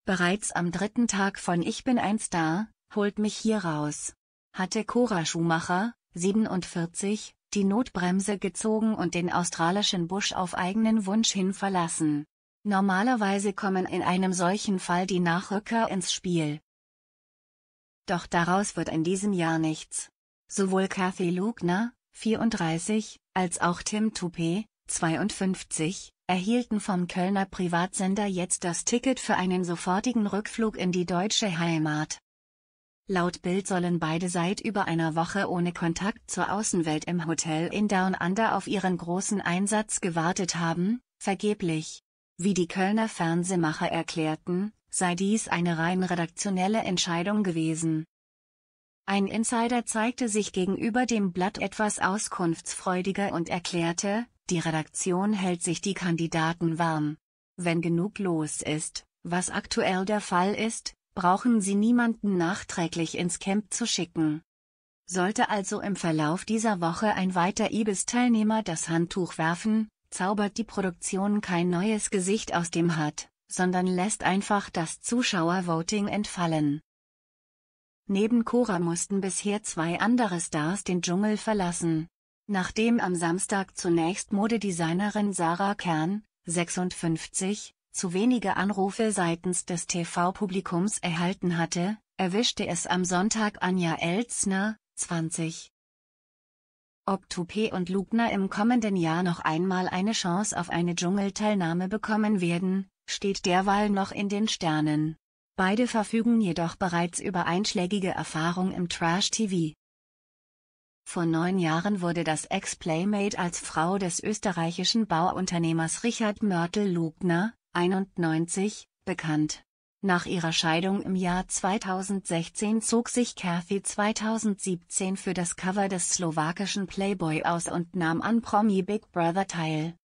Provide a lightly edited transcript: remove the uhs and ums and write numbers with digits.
Bereits am dritten Tag von Ich bin ein Star, holt mich hier raus, hatte Cora Schumacher, 47, die Notbremse gezogen und den australischen Busch auf eigenen Wunsch hin verlassen. Normalerweise kommen in einem solchen Fall die Nachrücker ins Spiel. Doch daraus wird in diesem Jahr nichts. Sowohl Kathy Lugner, 34, als auch Tim Toupé, 52, erhielten vom Kölner Privatsender jetzt das Ticket für einen sofortigen Rückflug in die deutsche Heimat. Laut Bild sollen beide seit über einer Woche ohne Kontakt zur Außenwelt im Hotel in Down Under auf ihren großen Einsatz gewartet haben, vergeblich. Wie die Kölner Fernsehmacher erklärten, sei dies eine rein redaktionelle Entscheidung gewesen. Ein Insider zeigte sich gegenüber dem Blatt etwas auskunftsfreudiger und erklärte, die Redaktion hält sich die Kandidaten warm. Wenn genug los ist, was aktuell der Fall ist, brauchen sie niemanden nachträglich ins Camp zu schicken. Sollte also im Verlauf dieser Woche ein weiter Ibis-Teilnehmer das Handtuch werfen, zaubert die Produktion kein neues Gesicht aus dem Hat, sondern lässt einfach das Zuschauervoting entfallen. Neben Cora mussten bisher 2 andere Stars den Dschungel verlassen. Nachdem am Samstag zunächst Modedesignerin Sarah Kern, 56, zu wenige Anrufe seitens des TV-Publikums erhalten hatte, erwischte es am Sonntag Anja Elzner, 20. Ob Toupé und Lugner im kommenden Jahr noch einmal eine Chance auf eine Dschungelteilnahme bekommen werden, steht derweil noch in den Sternen. Beide verfügen jedoch bereits über einschlägige Erfahrung im Trash-TV. Vor 9 Jahren wurde das Ex-Playmate als Frau des österreichischen Bauunternehmers Richard Mörtel-Lugner, 91, bekannt. Nach ihrer Scheidung im Jahr 2016 zog sich Kathy 2017 für das Cover des slowakischen Playboy aus und nahm an Promi Big Brother teil.